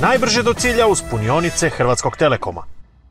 najbrže do cilja uz punionice Hrvatskog Telekoma.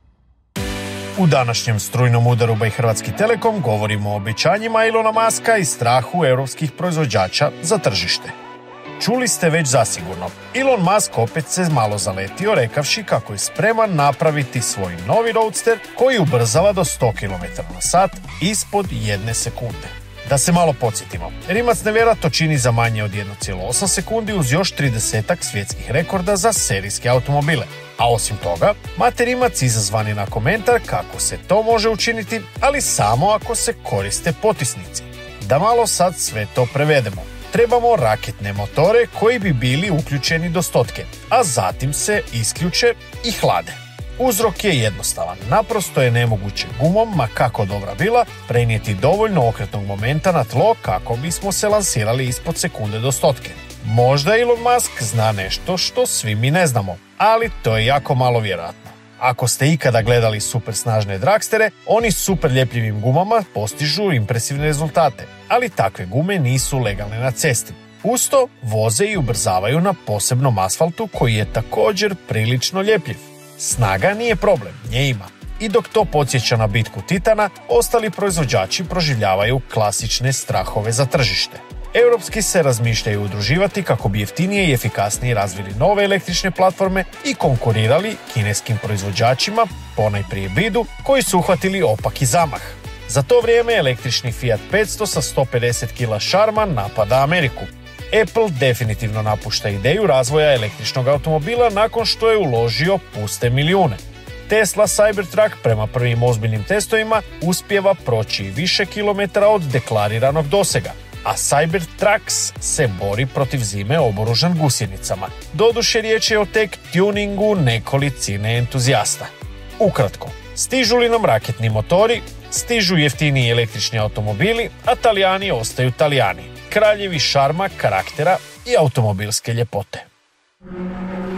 U današnjem strujnom udaru by Hrvatski Telekom govorimo o obećanjima Ilona Muska i strahu europskih proizvođača za tržište. Čuli ste već zasigurno, Elon Musk opet se malo zaletio rekavši kako je spreman napraviti svoj novi roadster koji ubrzava do 100 km/h ispod 1 sekunde. Da se malo podsjetimo, Rimac Nevera to čini za manje od 1,8 sekundi uz još 30-ak svjetskih rekorda za serijske automobile. A osim toga, Mate Rimac izazvan je na komentar kako se to može učiniti, ali samo ako se koriste potisnici. Da malo sad sve to prevedemo. Trebamo raketne motore koji bi bili uključeni do 100, a zatim se isključe i hlade. Uzrok je jednostavan, naprosto je nemoguće gumom, ma kako dobra bila, prenijeti dovoljno okretnog momenta na tlo kako bismo se lansirali ispod sekunde do 100. Možda Elon Musk zna nešto što svi mi ne znamo, ali to je jako malo vjerojatno. Ako ste ikada gledali super snažne dragstere, oni super ljepljivim gumama postižu impresivne rezultate, ali takve gume nisu legalne na cesti. Usto voze i ubrzavaju na posebnom asfaltu koji je također prilično ljepljiv. Snaga nije problem, nje ima. I dok to podsjeća na bitku Titana, ostali proizvođači proživljavaju klasične strahove za tržište. Europski se razmišljaju udruživati kako bi jeftinije i efikasnije razvili nove električne platforme i konkurirali kineskim proizvođačima, ponajprije Bidu, koji su uhvatili opaki zamah. Za to vrijeme električni Fiat 500 sa 150 kg šarma napada Ameriku. Apple definitivno napušta ideju razvoja električnog automobila nakon što je uložio puste milijune. Tesla Cybertruck prema prvim ozbiljnim testovima uspijeva proći više kilometara od deklariranog dosega, a Cybertrucks se bori protiv zime oboružan gusjenicama. Doduše riječ je o tek tuningu nekolicine entuzijasta. Ukratko, stižu li nam raketni motori, stižu jeftiniji električni automobili, a Talijani ostaju Talijani, kraljevi šarma, karaktera i automobilske ljepote.